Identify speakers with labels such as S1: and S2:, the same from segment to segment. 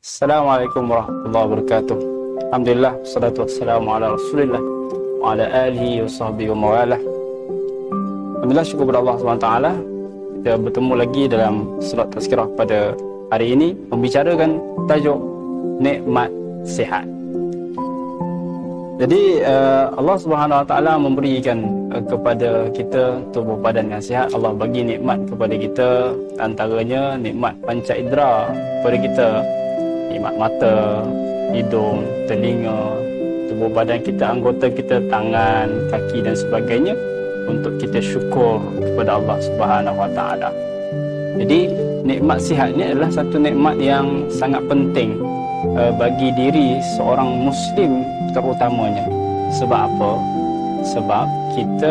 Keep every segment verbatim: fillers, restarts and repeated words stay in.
S1: Assalamualaikum warahmatullahi wabarakatuh. Alhamdulillah, wassalatu wassalamu ala rasulillah wa ala alihi wa sahbihi wa mawalah. Alhamdulillah, syukur kepada Allah subhanahu wa taala. Kita bertemu lagi dalam surat tazkirah pada hari ini, membicarakan tajuk nikmat sihat. Jadi uh, Allah subhanahu wa taala memberikan uh, kepada kita tubuh badan yang sihat. Allah bagi nikmat kepada kita, antaranya nikmat panca indera kepada kita, nikmat mata, hidung, telinga, tubuh badan kita, anggota kita, tangan, kaki dan sebagainya, untuk kita syukur kepada Allah Subhanahu wa taala. Jadi nikmat sihat ini adalah satu nikmat yang sangat penting uh, bagi diri seorang muslim terutamanya. Sebab apa? Sebab kita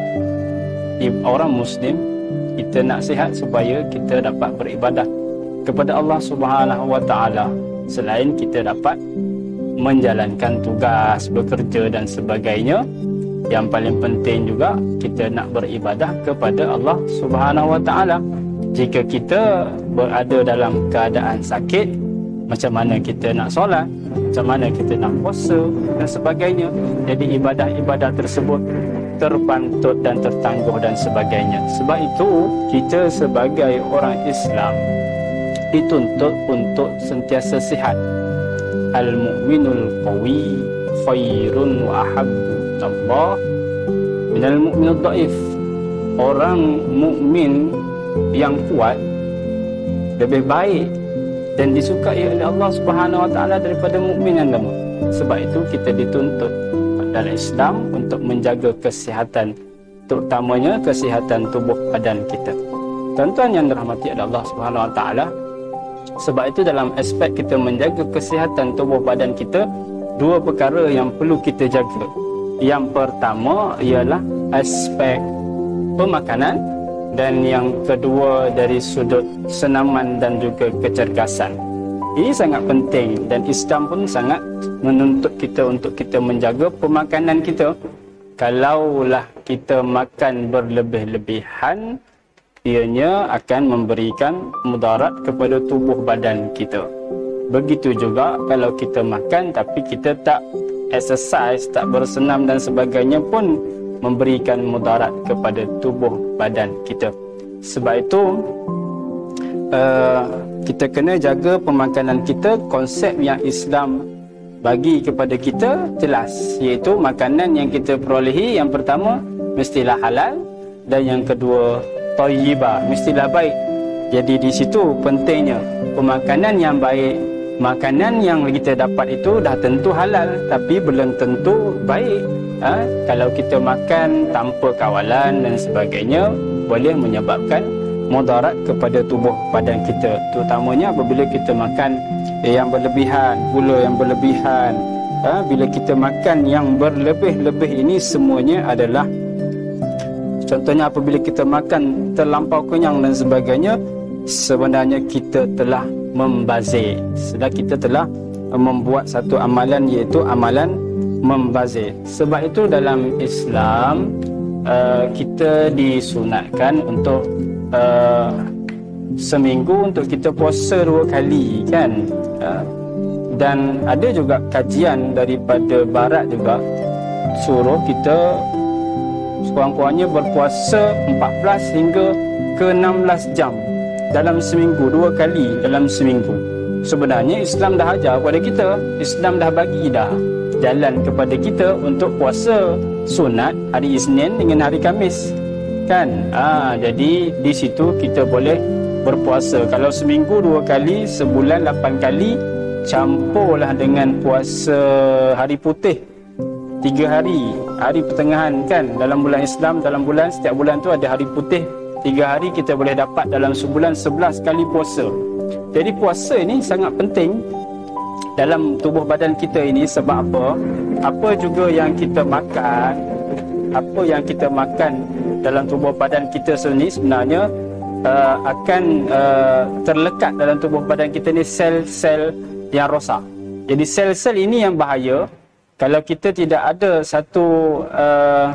S1: orang muslim, kita nak sihat supaya kita dapat beribadah kepada Allah Subhanahu wa taala, selain kita dapat menjalankan tugas, bekerja dan sebagainya. Yang paling penting juga kita nak beribadah kepada Allah Subhanahu wa taala. Jika kita berada dalam keadaan sakit, macam mana kita nak solat, macam mana kita nak puasa dan sebagainya. Jadi ibadah-ibadah tersebut terpantut dan tertangguh dan sebagainya. Sebab itu kita sebagai orang Islam dituntut untuk sentiasa sihat. Al-mu'minul qawi khairun wa ahabbu Allah minal mu'minul dhaif. Orang mukmin yang kuat lebih baik dan disukai oleh Allah Subhanahu wa taala daripada mukmin yang lemah. Sebab itu kita dituntut dalam Islam untuk menjaga kesihatan, terutamanya kesihatan tubuh badan kita. Tuan-tuan yang dirahmati oleh Allah Subhanahu wa taala, sebab itu dalam aspek kita menjaga kesihatan tubuh badan kita, dua perkara yang perlu kita jaga. Yang pertama ialah aspek pemakanan, dan yang kedua dari sudut senaman dan juga kecergasan. Ini sangat penting dan Islam pun sangat menuntut kita untuk kita menjaga pemakanan kita. Kalaulah kita makan berlebih-lebihan, ianya akan memberikan mudarat kepada tubuh badan kita. Begitu juga kalau kita makan tapi kita tak exercise, tak bersenam dan sebagainya pun memberikan mudarat kepada tubuh badan kita. Sebab itu uh, kita kena jaga pemakanan kita. Konsep yang Islam bagi kepada kita jelas, iaitu makanan yang kita perolehi, yang pertama mestilah halal, dan yang kedua thayyibah, mestilah baik. Jadi di situ pentingnya pemakanan yang baik. Makanan yang kita dapat itu dah tentu halal, tapi belum tentu baik. Ha? Kalau kita makan tanpa kawalan dan sebagainya, boleh menyebabkan mudarat kepada tubuh badan kita. Terutamanya apabila kita makan yang berlebihan, gula yang berlebihan. Ha? Bila kita makan yang berlebih-lebih ini, semuanya adalah, contohnya apabila kita makan terlampau kenyang dan sebagainya, sebenarnya kita telah membazir. Sedang kita telah membuat satu amalan, iaitu amalan membazir. Sebab itu dalam Islam uh, kita disunatkan untuk uh, seminggu untuk kita puasa dua kali, kan? Uh, dan ada juga kajian daripada barat juga suruh kita sekurang-kurangnya berpuasa empat belas hingga ke enam belas jam dalam seminggu, dua kali dalam seminggu. Sebenarnya Islam dah ajar kepada kita, Islam dah bagi dah jalan kepada kita untuk puasa sunat hari Isnin dengan hari Khamis, kan? Ah, jadi di situ kita boleh berpuasa. Kalau seminggu dua kali, sebulan lapan kali, campurlah dengan puasa hari putih tiga hari, hari pertengahan, kan? Dalam bulan Islam, dalam bulan, setiap bulan tu ada hari putih tiga hari, kita boleh dapat dalam sebulan sebelas kali puasa. Jadi puasa ini sangat penting dalam tubuh badan kita ini. Sebab apa? Apa juga yang kita makan, apa yang kita makan dalam tubuh badan kita sendiri sebenarnya uh, akan uh, terlekat dalam tubuh badan kita ni sel-sel yang rosak. Jadi sel-sel ini yang bahaya. Kalau kita tidak ada satu uh,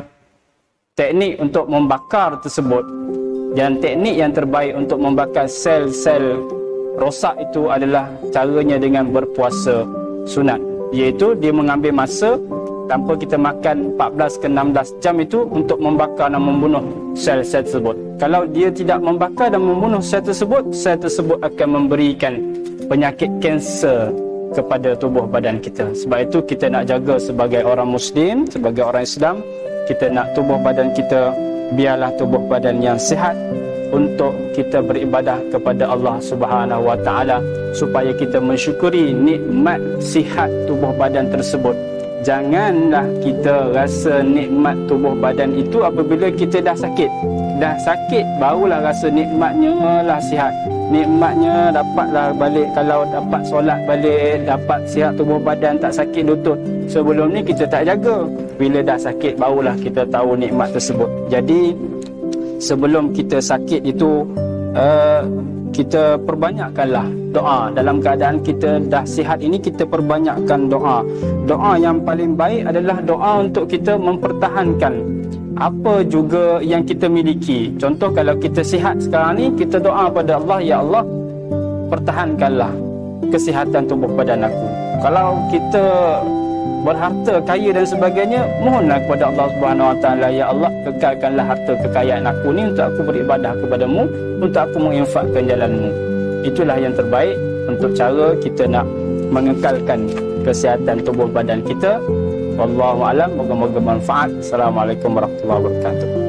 S1: teknik untuk membakar tersebut, dan teknik yang terbaik untuk membakar sel-sel rosak itu adalah caranya dengan berpuasa sunat, iaitu dia mengambil masa tanpa kita makan empat belas ke enam belas jam itu untuk membakar dan membunuh sel-sel tersebut. Kalau dia tidak membakar dan membunuh sel tersebut, sel tersebut akan memberikan penyakit kanser kepada tubuh badan kita. Sebab itu kita nak jaga sebagai orang Muslim, sebagai orang Islam, kita nak tubuh badan kita biarlah tubuh badan yang sihat untuk kita beribadah kepada Allah Subhanahu Wa Taala, supaya kita mensyukuri nikmat sihat tubuh badan tersebut. Janganlah kita rasa nikmat tubuh badan itu apabila kita dah sakit. Dah sakit barulah rasa nikmatnya lah sihat. Nikmatnya dapatlah balik, kalau dapat solat balik, dapat sihat tubuh badan, tak sakit lutut. Sebelum ni kita tak jaga. Bila dah sakit barulah kita tahu nikmat tersebut. Jadi sebelum kita sakit itu uh, kita perbanyakkanlah doa. Dalam keadaan kita dah sihat ini, kita perbanyakkan doa. Doa yang paling baik adalah doa untuk kita mempertahankan apa juga yang kita miliki. Contoh, kalau kita sihat sekarang ni, kita doa pada Allah, ya Allah, pertahankanlah kesihatan tubuh badan aku. Kalau kita berharta, kaya dan sebagainya, mohonlah kepada Allah Subhanahu Wa Taala, ya Allah, kekalkanlah harta kekayaan aku ni untuk aku beribadah kepadamu, untuk aku menginfakkan jalanmu. Itulah yang terbaik untuk cara kita nak mengekalkan kesihatan tubuh badan kita. Wallahu a'lam, moga-moga manfaat. Assalamualaikum warahmatullahi wabarakatuh.